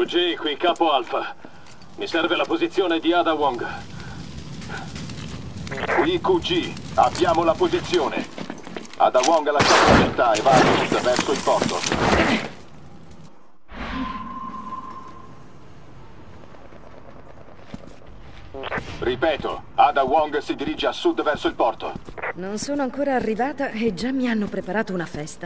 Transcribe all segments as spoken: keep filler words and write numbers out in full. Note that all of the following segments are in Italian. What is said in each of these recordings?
Q G, qui capo Alfa. Mi serve la posizione di Ada Wong. Qui Q G, abbiamo la posizione. Ada Wong ha lasciato la città e va a sud verso il porto. Ripeto, Ada Wong si dirige a sud verso il porto. Non sono ancora arrivata e già mi hanno preparato una festa.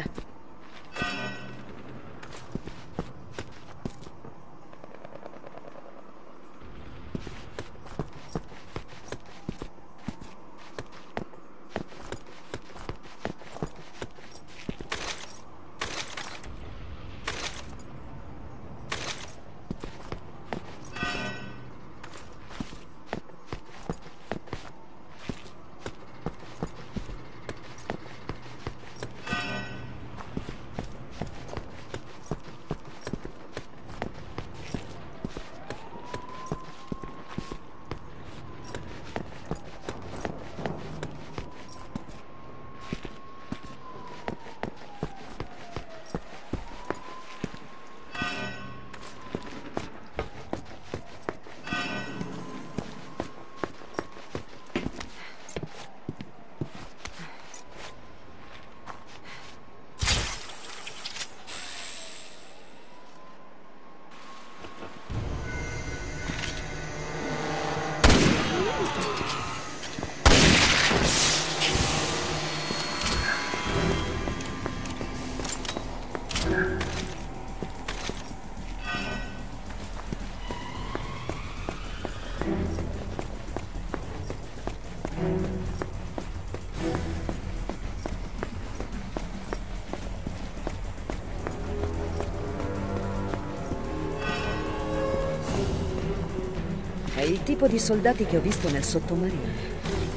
È il tipo di soldati che ho visto nel sottomarino.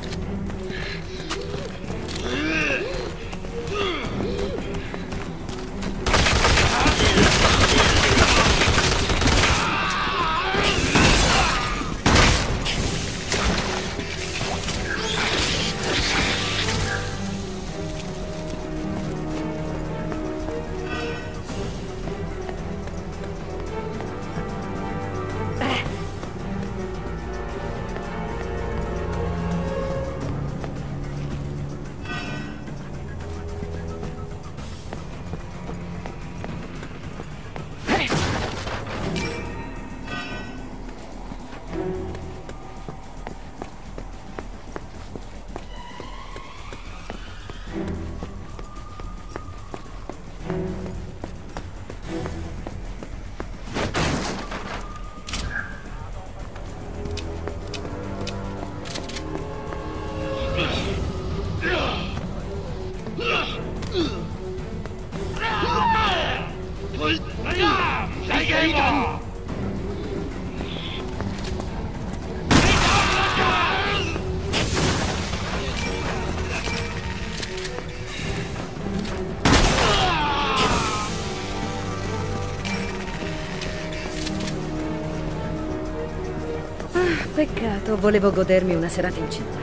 Peccato, volevo godermi una serata in città.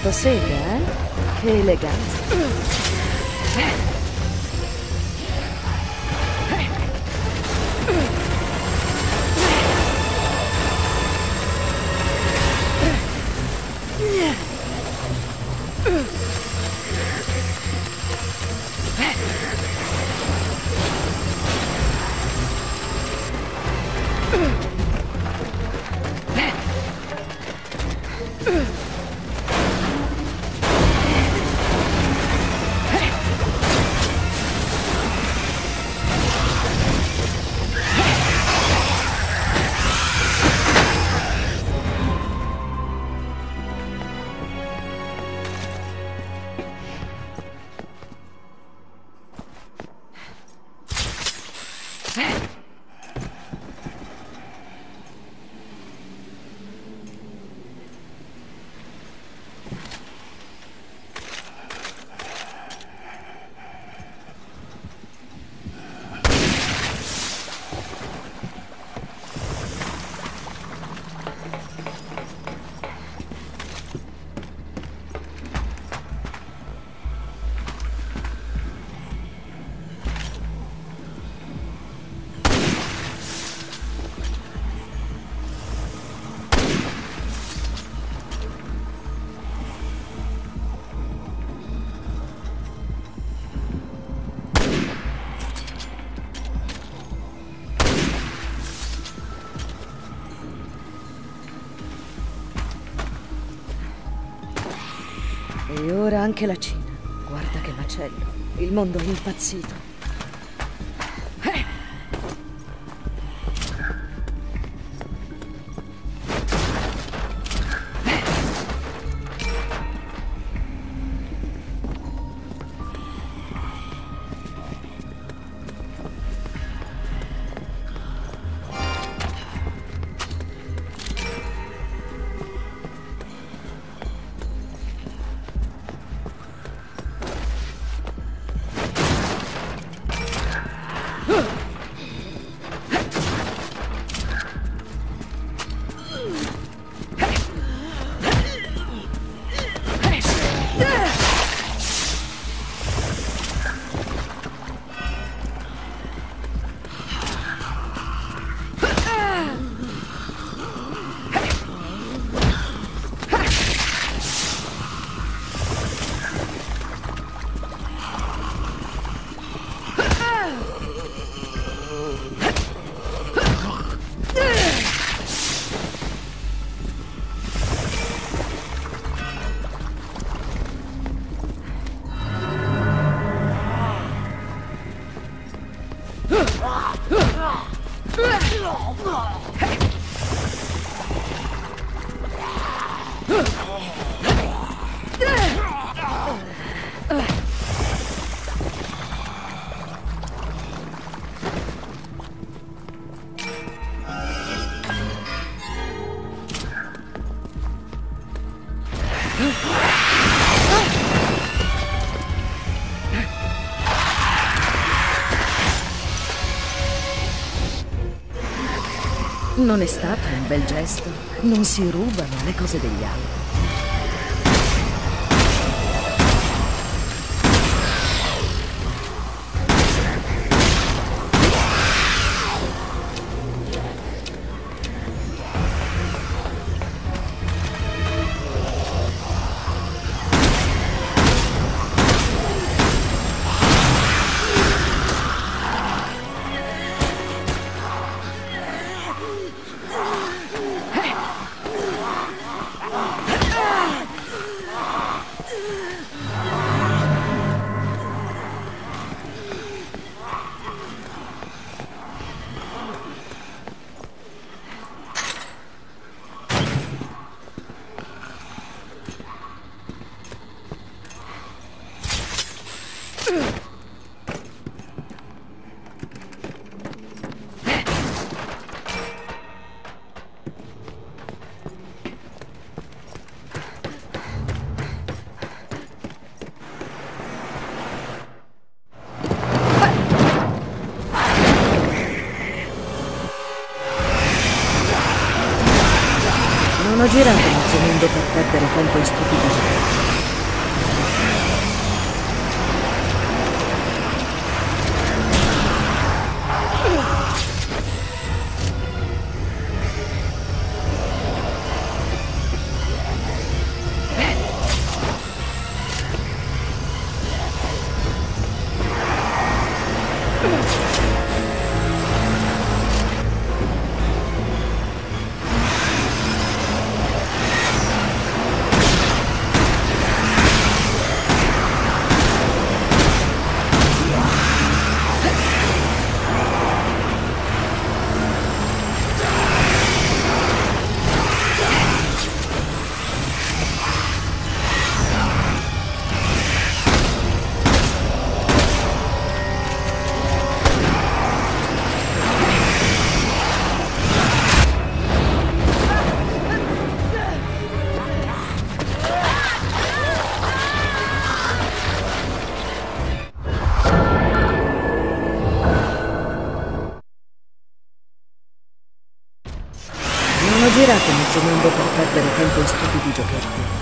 motosega, eh? Che eleganza. E ora anche la Cina. Guarda che macello. Il mondo è impazzito. Non è stato un bel gesto. Non si rubano le cose degli altri. Ah! girato mezzo mondo per perdere tempo in stupidi giochi. Non ho girato mezzo mondo per perdere tempo in stupidi giochetti.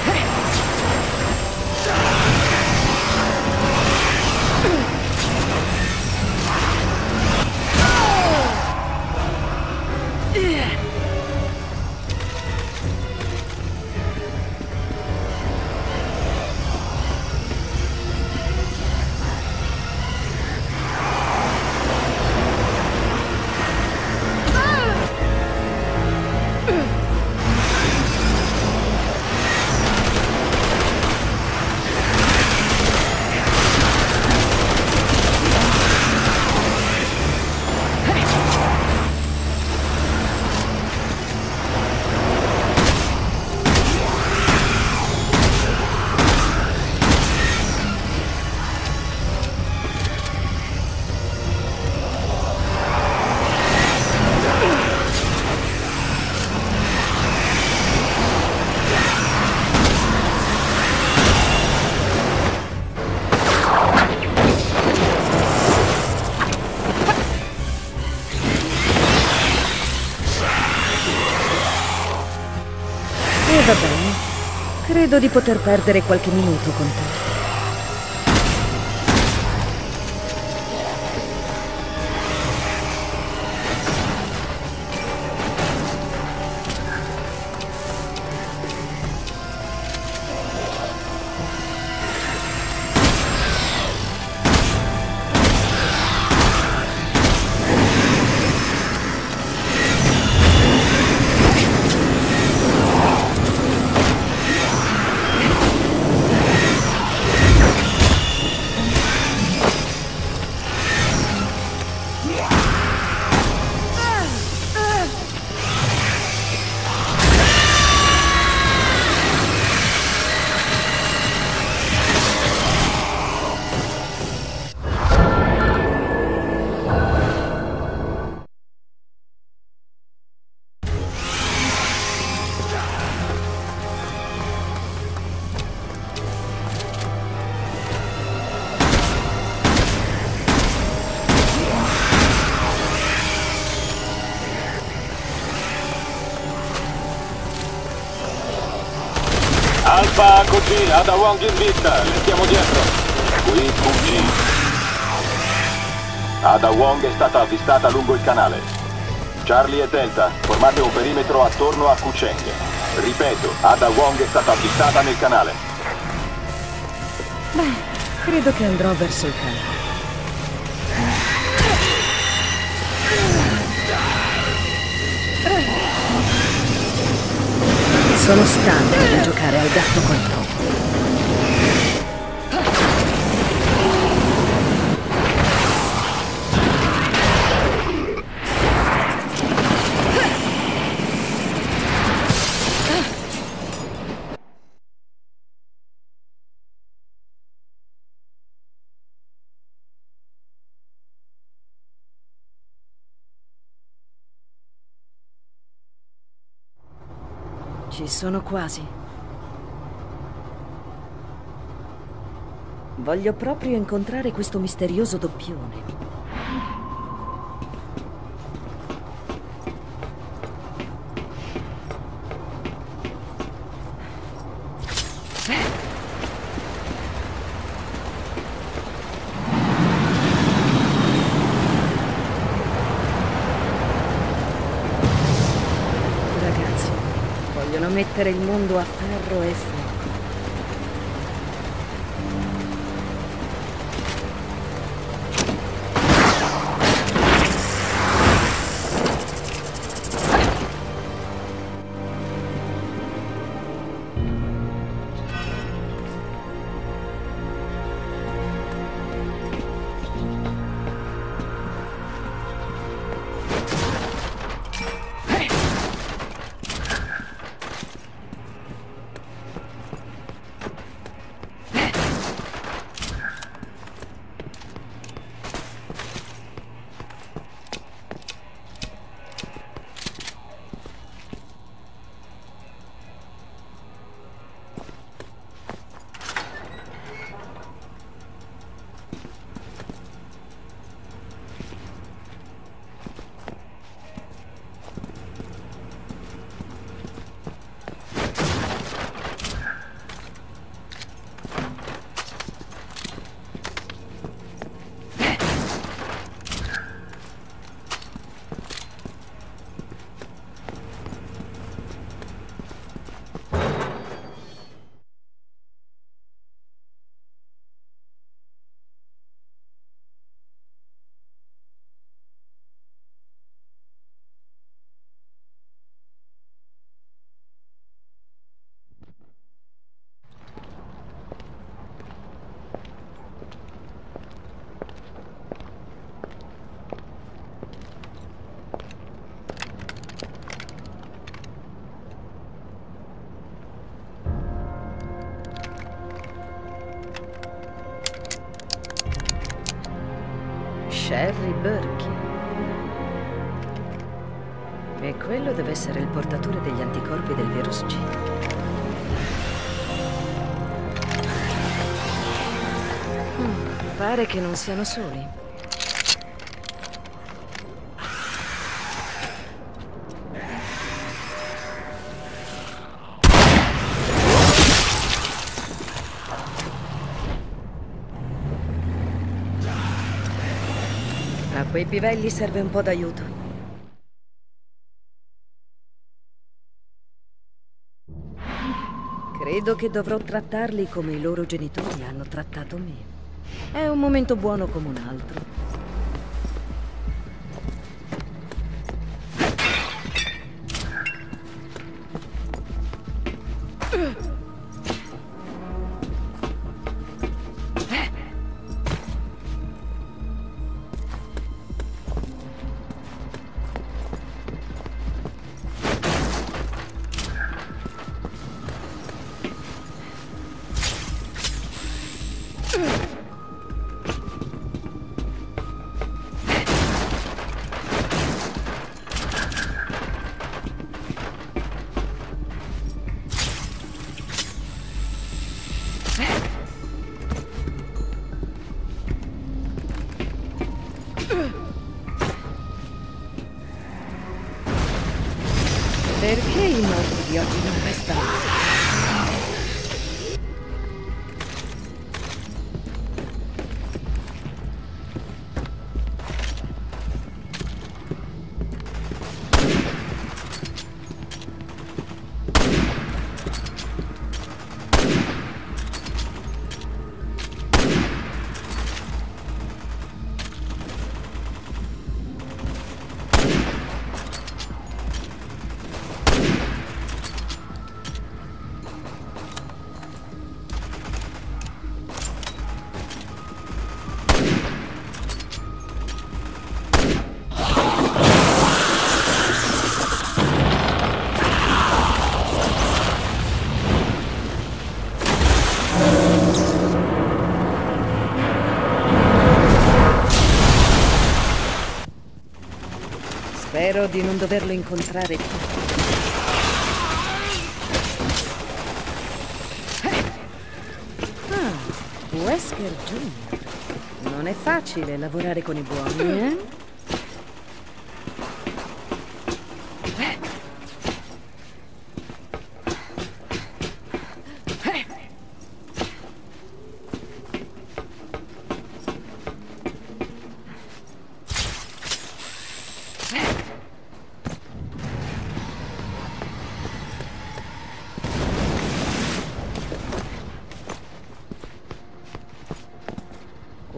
E va bene. Credo di poter perdere qualche minuto con te. Alfa così, Ada Wong in vista, le stiamo dietro. Qui Q G. Ada Wong è stata avvistata lungo il canale. Charlie e Delta, formate un perimetro attorno a Kucheng. Ripeto, Ada Wong è stata avvistata nel canale. Beh, credo che andrò verso il canale. Sono stanco di giocare al gatto col topo. Ci sono quasi. Voglio proprio incontrare questo misterioso doppione. mettere il mondo a ferro e fuoco. Sherry Birkin. E quello deve essere il portatore degli anticorpi del virus C. Mm, pare che non siano soli. A quei pivelli serve un po' d'aiuto. Credo che dovrò trattarli come i loro genitori hanno trattato me. È un momento buono come un altro. Perché i morti di oggi non restano? Spero di non doverlo incontrare più. Ah, Wesker Junior Non è facile lavorare con i buoni, eh?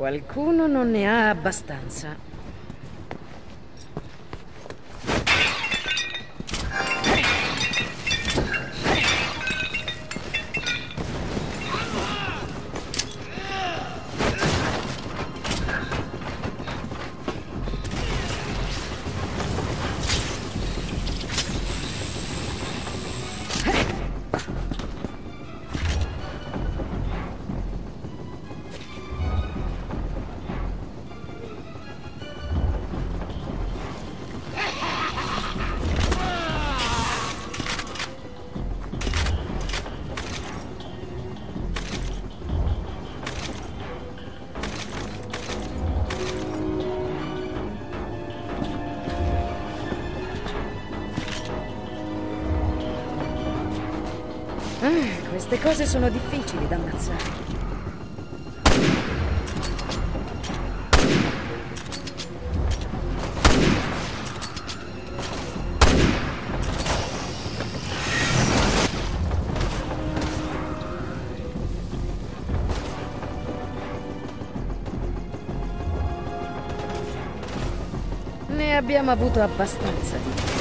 Qualcuno non ne ha abbastanza. Ah, queste cose sono difficili da ammazzare. Ne abbiamo avuto abbastanza di tempo.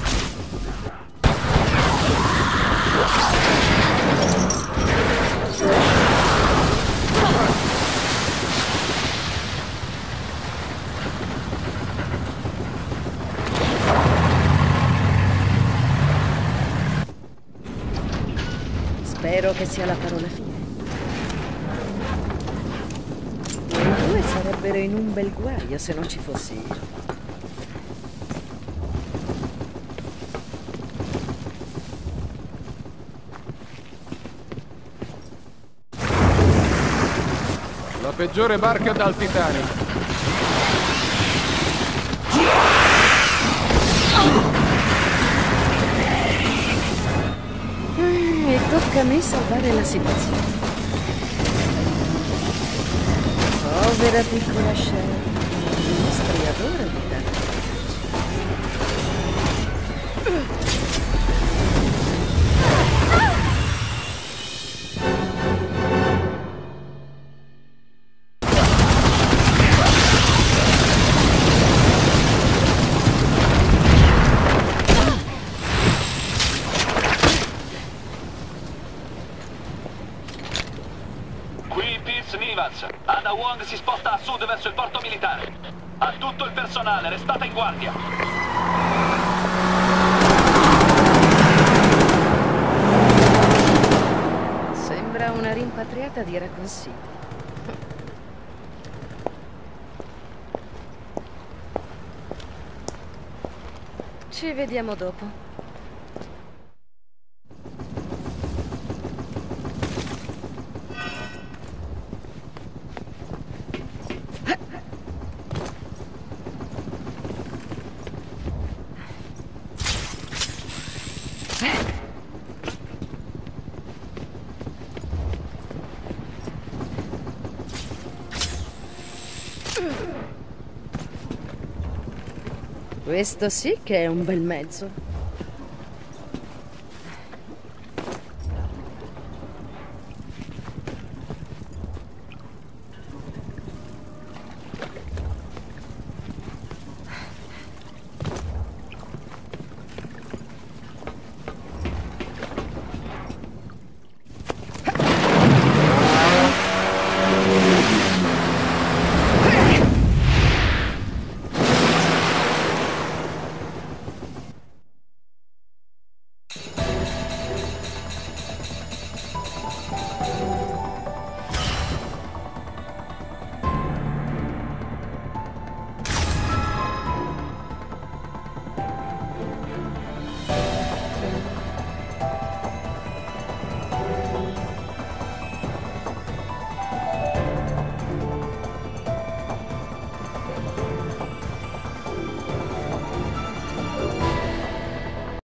Spero che sia la parola fine. Voi due sarebbero in un bel guaio se non ci fossi io. La peggiore barca dal Titanic. E tocca a me salvare la situazione. Povera piccola Sherry, uno striatore di danno. Ada Wong si sposta a sud verso il porto militare. A tutto il personale, restate in guardia. Sembra una rimpatriata di Raccoon City. Ci vediamo dopo. Questo sì che è un bel mezzo.